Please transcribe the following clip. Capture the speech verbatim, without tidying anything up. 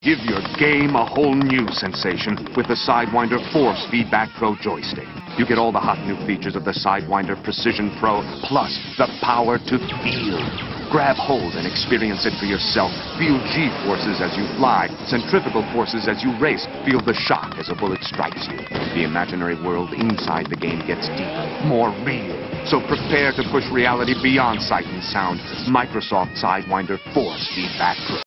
Give your game a whole new sensation with the Sidewinder Force Feedback Pro joystick. You get all the hot new features of the Sidewinder Precision Pro, plus the power to feel. Grab hold and experience it for yourself. Feel G-forces as you fly, centrifugal forces as you race. Feel the shock as a bullet strikes you. The imaginary world inside the game gets deeper, more real. So prepare to push reality beyond sight and sound. Microsoft Sidewinder Force Feedback Pro.